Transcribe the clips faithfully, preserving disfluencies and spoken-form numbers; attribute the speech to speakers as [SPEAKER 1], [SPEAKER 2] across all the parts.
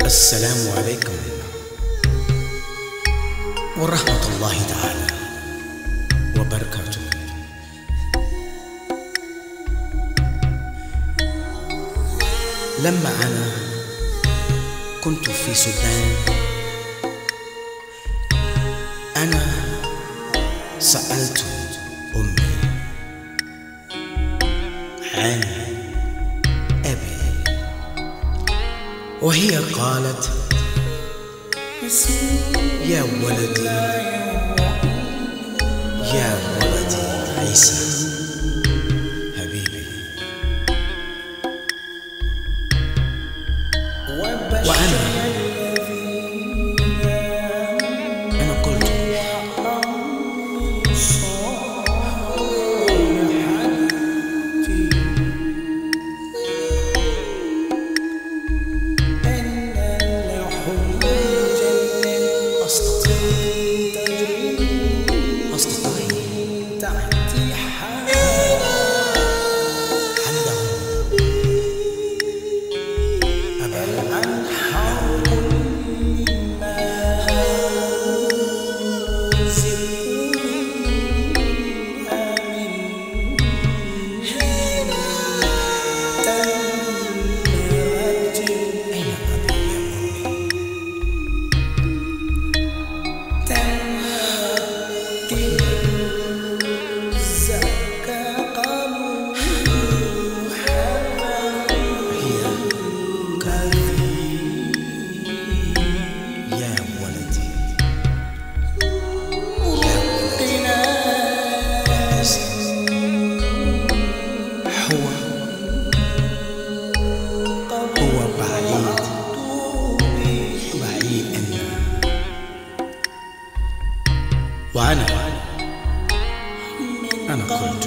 [SPEAKER 1] السلام عليكم ورحمة الله تعالى وبركاته. لما أنا كنت في السودان أنا سألت أمي عن أبي، وهي قالت: يا ولدي يا ولدي عيسى حبيبي. وأنا أنا قلت: وأنا أنا قلت: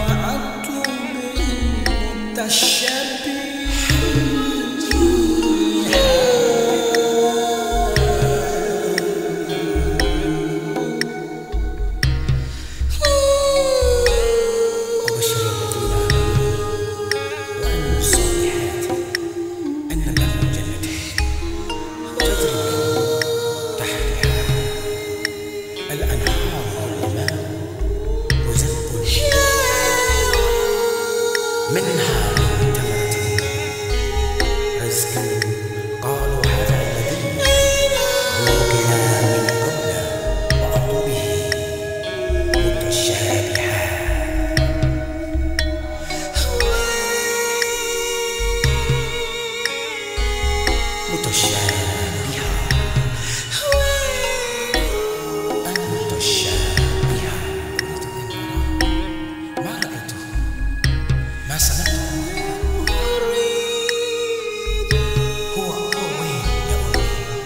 [SPEAKER 1] منها من تمرة رزقا قالوا هذا الذي رزقنا من قبل وأتوا به متشابها. متشابها متشابها ما رأيته ما سمعته. هو هو وين يا أمي؟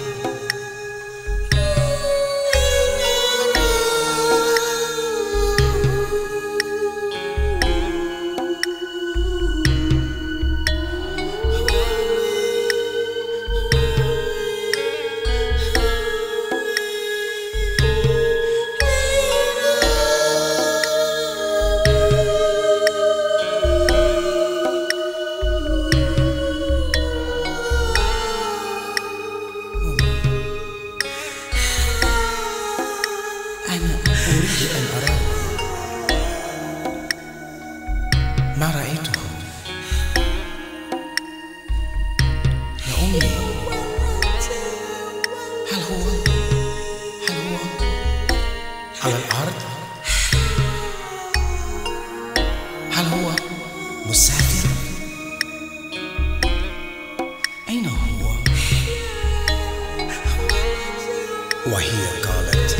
[SPEAKER 1] أنا أريد أن أراه، ما رأيته. يا أمي، هل هو هل هو على الأرض؟ هل هو مسافر؟ أين هو؟ وهي قالت: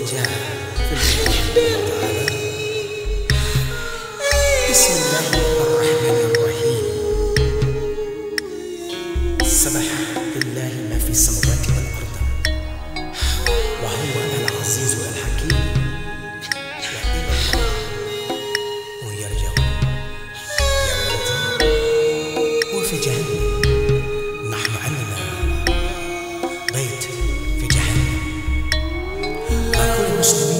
[SPEAKER 1] والرجاء في الله تعالى. بسم الله الرحمن الرحيم. سبح لله ما في السماوات والأرض وهو العزيز الحكيم، وإلى الله ويرجع. يا ولدي وفي جهنم نحن عندنا بيت في جهنم، مع كل مسلم